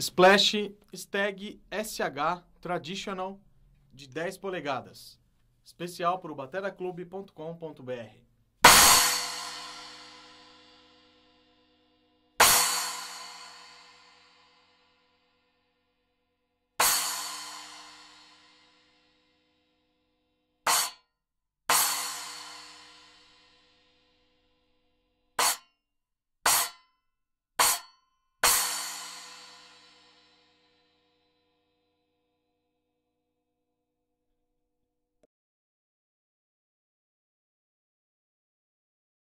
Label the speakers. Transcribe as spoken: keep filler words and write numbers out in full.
Speaker 1: Splash Stag S H Traditional de dez polegadas. Especial para o batera clube ponto com ponto br.